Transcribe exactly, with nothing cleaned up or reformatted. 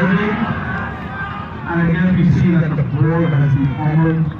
ready. And again we see that the ball has been fumbled.